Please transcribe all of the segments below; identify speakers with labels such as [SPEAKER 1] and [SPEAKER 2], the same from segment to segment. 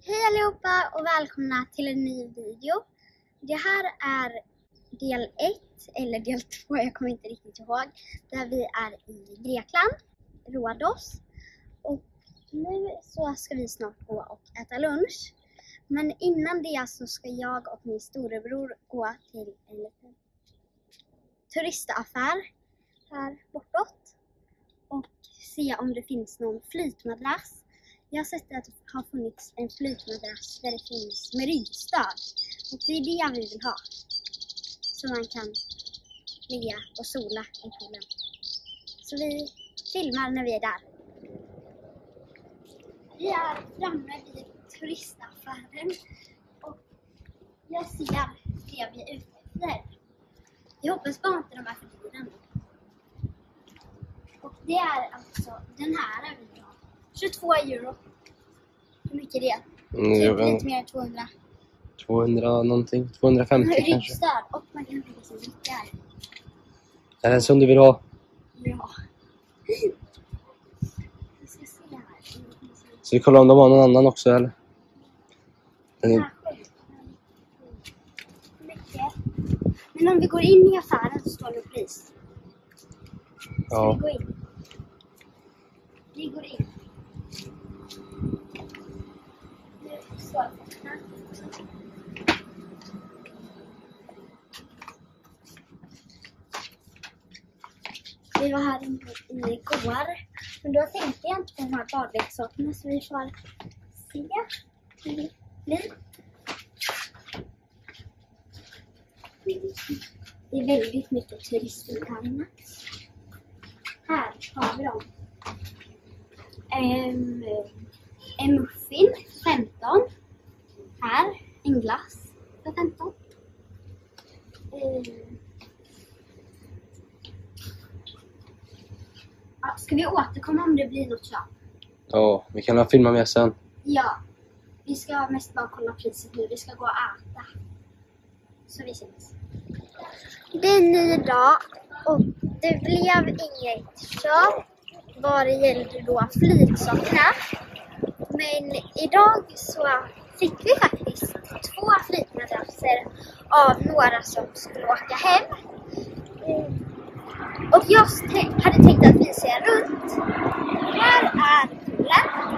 [SPEAKER 1] Hej allihopa och välkomna till en ny video. Det här är del 1 eller del 2, jag kommer inte riktigt ihåg. Där vi är i Grekland, Rhodos. Och nu så ska vi snart gå och äta lunch. Men innan det så ska jag och min storebror gå till en liten turistaffär här bortåt. Och se om det finns någon flytmadrass. Jag har sett att det har funnits en flytmadrass där det finns med ryggstöd. Och det är det vi vill ha. Så man kan ligga och sola i poolen. Så vi filmar när vi är där. Vi är framme vid turistaffären. Och jag ser det vi är ute efter. Jag hoppas bara inte de är för dyra. Och det är alltså den här vi vill ha. 22 euro. Hur mycket är det? Lite mer än 200.
[SPEAKER 2] 200 någonting. 250 kanske.
[SPEAKER 1] Ryggstöd och man kan lägga sin ryggar.
[SPEAKER 2] Är det som du vill ha?
[SPEAKER 1] Ja. Jag ska se här.
[SPEAKER 2] Så vi kollar om de har någon annan också eller? Den är...
[SPEAKER 1] Men om vi går in i affären så står det pris. Ska
[SPEAKER 2] Ja.
[SPEAKER 1] vi gå in? Vi går in. Vi var här inne igår. Men då tänkte jag inte på de här badleksakerna så vi får se hur det blir. Det är väldigt mycket turister här inne. Här har vi dem. En muffin 15. Här en glass för 15. Ska vi återkomma om det blir något köp?
[SPEAKER 2] Ja, vi kan filma med sen.
[SPEAKER 1] Ja, vi ska mest bara kolla priset nu. Vi ska gå och äta. Så vi ses. Det är en ny dag och det blev inget köp vad det gällde då flygsakerna. Men idag så fick vi faktiskt 2 flygmadrasser av några som skulle åka hem. Och jag hade tänkt att vi ser runt. Här är poolen.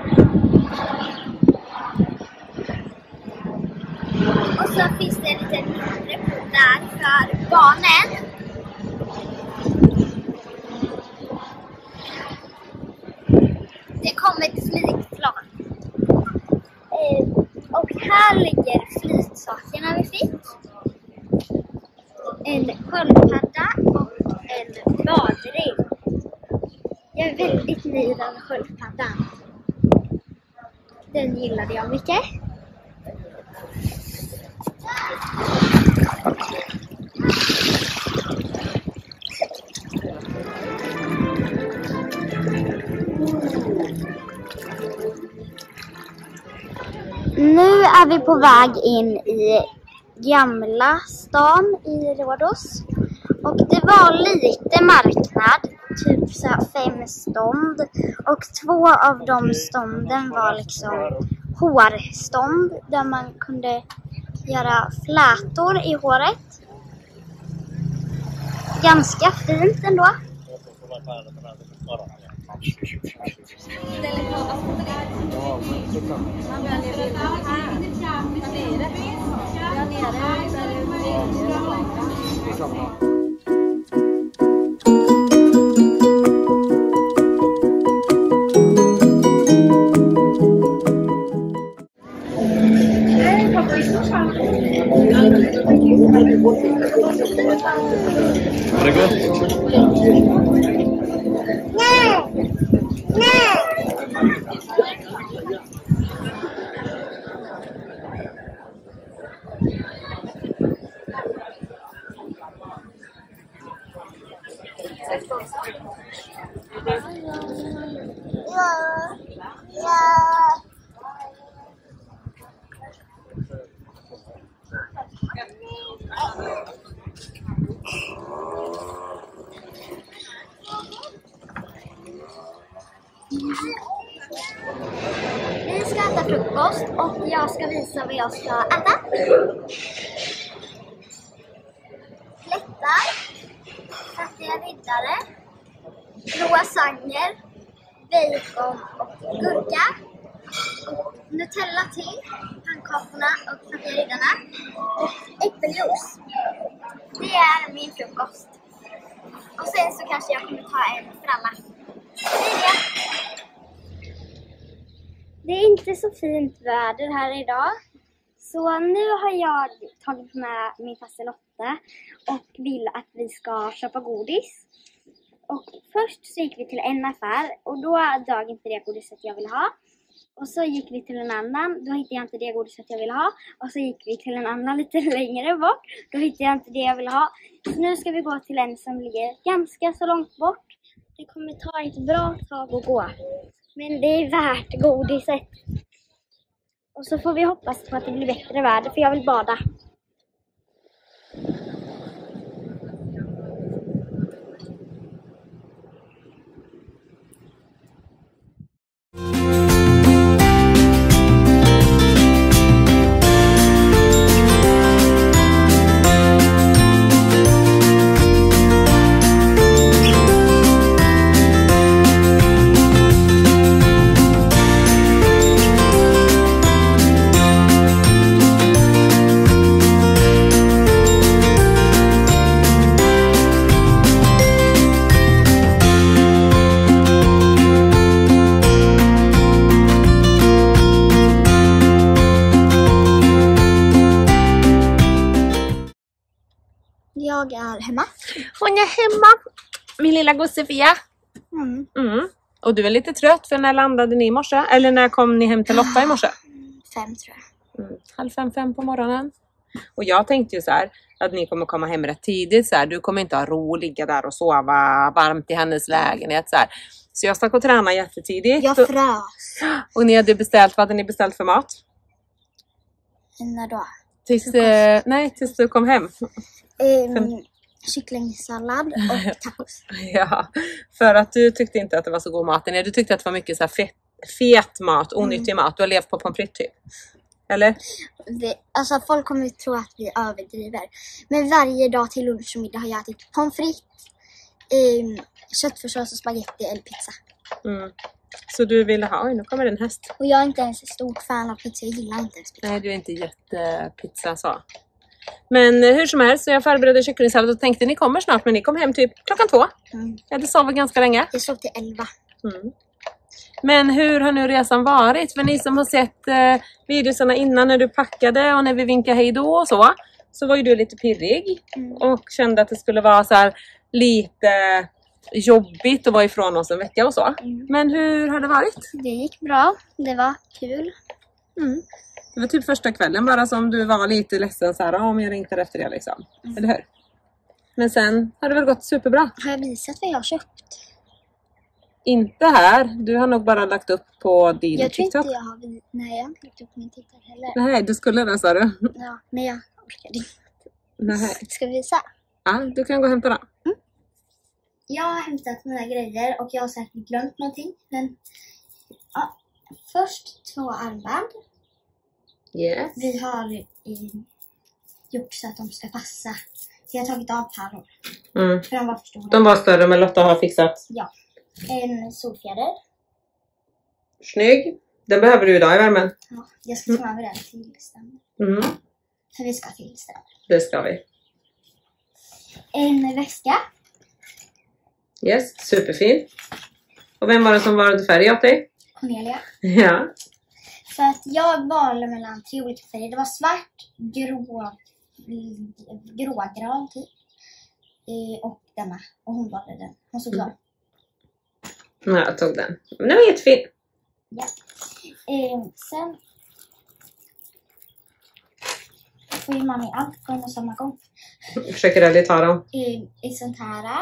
[SPEAKER 1] Och så finns det en liten mindre pool där för barnen. Det kommer ett flygplan. Och här ligger flygsakerna vi fick. En sköldpadda och en badring. Jag är väldigt nöjd av sköldpaddan. Den gillade jag mycket. Nu är vi på väg in i gamla stan i Rhodos. Och det var lite marknad, typ så här 5 stånd. Och 2 av de stånden var liksom hårstånd där man kunde göra flätor i håret. Ganska fint ändå.
[SPEAKER 2] Var det gott?
[SPEAKER 1] Och jag ska visa vad jag ska äta. Plättar, fattiga riddare, croissanter, bacon och gurka. Och Nutella till pannkakorna och fattiga riddarna. Och äppeljuice. Det är min frukost. Och sen så kanske jag kommer ta en fralla. Det är det. Det är inte så fint väder här idag. Så nu har jag tagit med min faster Lotte och vill att vi ska köpa godis. Och först så gick vi till en affär och då dög inte det godiset jag ville ha. Och så gick vi till en annan, då hittade jag inte det godiset jag ville ha. Och så gick vi till en annan lite längre bort, då hittade jag inte det jag ville ha. Så nu ska vi gå till en som ligger ganska så långt bort. Det kommer ta ett bra tag att gå. Men det är värt godiset. Och så får vi hoppas på att det blir bättre väder, för jag vill bada. Jag är hemma.
[SPEAKER 3] Hon är hemma, min lilla Gussefia. Och du är lite trött, för när landade ni i morse? Eller när kom ni hem till Lotta i morse?
[SPEAKER 1] 5 tror jag.
[SPEAKER 3] 4:30 på morgonen. Och jag tänkte ju så här, att ni kommer komma hem rätt tidigt. Så här, du kommer inte ha ro, ligga där och sova varmt i hennes lägenhet. Så jag stack och tränade jättetidigt.
[SPEAKER 1] Jag frös.
[SPEAKER 3] Och ni hade beställt, vad hade ni beställt för mat?
[SPEAKER 1] När då?
[SPEAKER 3] Tills du kom hem.
[SPEAKER 1] Kycklingsallad och tacos.
[SPEAKER 3] Ja, för att du tyckte inte att det var så god mat. Nej, du tyckte att det var mycket så här fet mat, onyttig mat. Du har levt på pommes frites typ. Eller?
[SPEAKER 1] Alltså folk kommer ju tro att vi överdriver. Men varje dag till lunch och middag har jag ätit pommes frites, köttfärssås och spaghetti eller pizza.
[SPEAKER 3] Så du ville ha, nu kommer en häst.
[SPEAKER 1] Och jag är inte ens ett stort fan av pizza, jag gillar inte ens pizza.
[SPEAKER 3] Nej, du är inte jättepizza så. Men hur som helst, så jag förberedde kycklingsallad och tänkte ni kommer snart, men ni kom hem typ 2:00. Jag hade sovit ganska länge.
[SPEAKER 1] Jag sov till 11.
[SPEAKER 3] Men hur har nu resan varit? För ni som har sett videorna innan när du packade och när vi vinkade hej då och så var ju du lite pirrig och kände att det skulle vara så här lite jobbigt att vara ifrån oss en vecka och så. Men hur har det varit?
[SPEAKER 1] Det gick bra, det var kul.
[SPEAKER 3] Det var typ första kvällen bara som du var lite ledsen så här, om jag ringde efter det liksom. Eller hur? Men sen har det väl gått superbra.
[SPEAKER 1] Har jag visat vad jag har köpt?
[SPEAKER 3] Inte här. Du har nog bara lagt upp på din
[SPEAKER 1] jag tror
[SPEAKER 3] TikTok.
[SPEAKER 1] Inte jag har... Nej, jag har inte lagt upp på min TikTok heller.
[SPEAKER 3] Nej, du skulle det, sa du.
[SPEAKER 1] Ja, men jag orkade inte.
[SPEAKER 3] Nej.
[SPEAKER 1] Ska vi visa?
[SPEAKER 3] Ja, du kan gå och hämta den.
[SPEAKER 1] Jag har hämtat mina grejer och jag har säkert glömt någonting. Men ja, först 2 armband.
[SPEAKER 3] Yes.
[SPEAKER 1] Vi har gjort så att de ska passa. Så jag har tagit av pärlor. För de var för stora.
[SPEAKER 3] De var större, men Lotta har fixat.
[SPEAKER 1] Ja. En solfjäder.
[SPEAKER 3] Snygg. Den behöver du idag i värmen.
[SPEAKER 1] Ja, jag ska ta över den till ständer. För vi ska till ständer.
[SPEAKER 3] Det ska vi.
[SPEAKER 1] En väska.
[SPEAKER 3] Yes, superfin. Och vem var det som valde färg åt dig?
[SPEAKER 1] Cornelia.
[SPEAKER 3] Ja.
[SPEAKER 1] För att jag valde mellan 3 olika färger. Det var svart, grågrön typ. Och denna. Och hon valde den. Hon såg glad.
[SPEAKER 3] Ja, jag tog den. Men den var jättefin.
[SPEAKER 1] Ja. Sen får ju man i allt på en och samma gång.
[SPEAKER 3] Försöker aldrig ta dem.
[SPEAKER 1] I sånt här.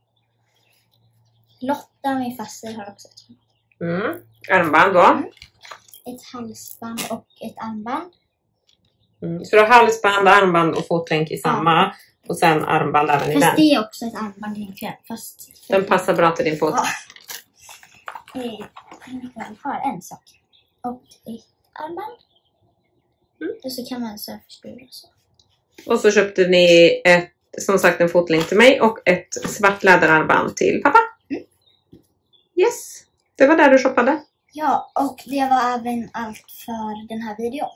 [SPEAKER 1] Lotta, min faster, har också ett.
[SPEAKER 3] Armband då.
[SPEAKER 1] Ett halsband och ett armband.
[SPEAKER 3] Så du har halsband, armband och fotlänk i samma. Ja. Och sen armband även i den.
[SPEAKER 1] Fast det är också ett armband egentligen.
[SPEAKER 3] Den passar bra till din fot.
[SPEAKER 1] Ja. Jag har en sak. Och ett armband. Och så kan man surfskruva och så.
[SPEAKER 3] Och så köpte ni som sagt en fotlänk till mig och ett svart läderarmband till pappa. Yes, det var där du shoppade.
[SPEAKER 1] Ja, och det var även allt för den här videon.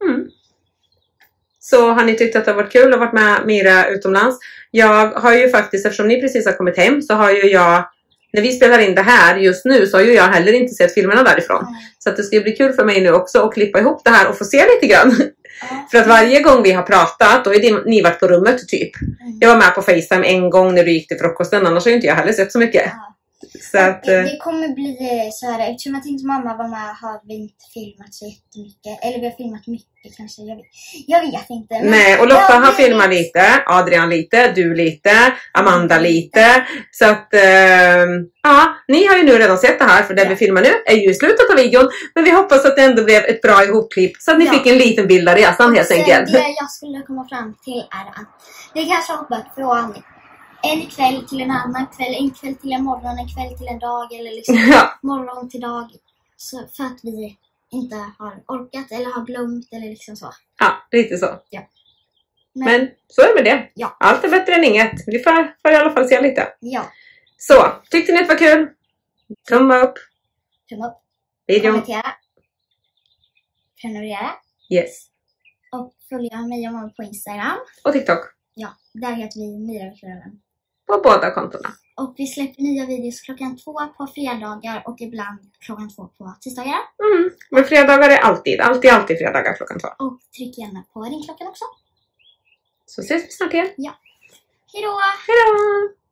[SPEAKER 3] Så har ni tyckt att det har varit kul att varit med Mira utomlands? Jag har ju faktiskt, eftersom ni precis har kommit hem, så har ju jag, när vi spelar in det här just nu, så har ju jag heller inte sett filmerna därifrån. Så att det ska bli kul för mig nu också att klippa ihop det här och få se lite grann. För att varje gång vi har pratat, då har ni varit på rummet typ. Jag var med på FaceTime en gång när du gick till frukosten, annars har ju inte jag heller sett så mycket. Så att,
[SPEAKER 1] det kommer bli så här, eftersom jag tänkte mamma var med har vi inte filmat så jättemycket. Eller vi har filmat mycket kanske, jag vet inte. Men
[SPEAKER 3] nej, och Lotta har filmat lite, Adrian lite, du lite, Amanda lite. Så att, ja, ni har ju nu redan sett det här, för det vi filmar nu är ju i slutet av videon. Men vi hoppas att det ändå blev ett bra ihopklipp, så att ni fick en liten bild av resan helt enkelt.
[SPEAKER 1] Det jag skulle komma fram till är att det kanske har hoppat från en kväll till en annan kväll, en kväll till en morgon, en kväll till en dag, eller liksom morgon till dag. Så för att vi inte har orkat eller har glömt eller liksom så.
[SPEAKER 3] Ja, lite så.
[SPEAKER 1] Ja.
[SPEAKER 3] Men så är det med det.
[SPEAKER 1] Ja.
[SPEAKER 3] Allt är bättre än inget. Vi får i alla fall se lite.
[SPEAKER 1] Ja.
[SPEAKER 3] Så, tyckte ni det var kul? Tumma upp.
[SPEAKER 1] Tumma upp.
[SPEAKER 3] Videon.
[SPEAKER 1] Kommentera. Prenumerera.
[SPEAKER 3] Yes.
[SPEAKER 1] Och följa mig och mamma på Instagram.
[SPEAKER 3] Och TikTok.
[SPEAKER 1] Ja, där heter vi Mira Kvällen.
[SPEAKER 3] På båda kontona.
[SPEAKER 1] Och vi släpper nya videos 2:00 på fredagar och ibland 2:00 på tisdagar.
[SPEAKER 3] Men fredagar är alltid fredagar 2:00.
[SPEAKER 1] Och tryck gärna på ringklockan också.
[SPEAKER 3] Så ses vi snart igen.
[SPEAKER 1] Ja. Hejdå!
[SPEAKER 3] Hejdå!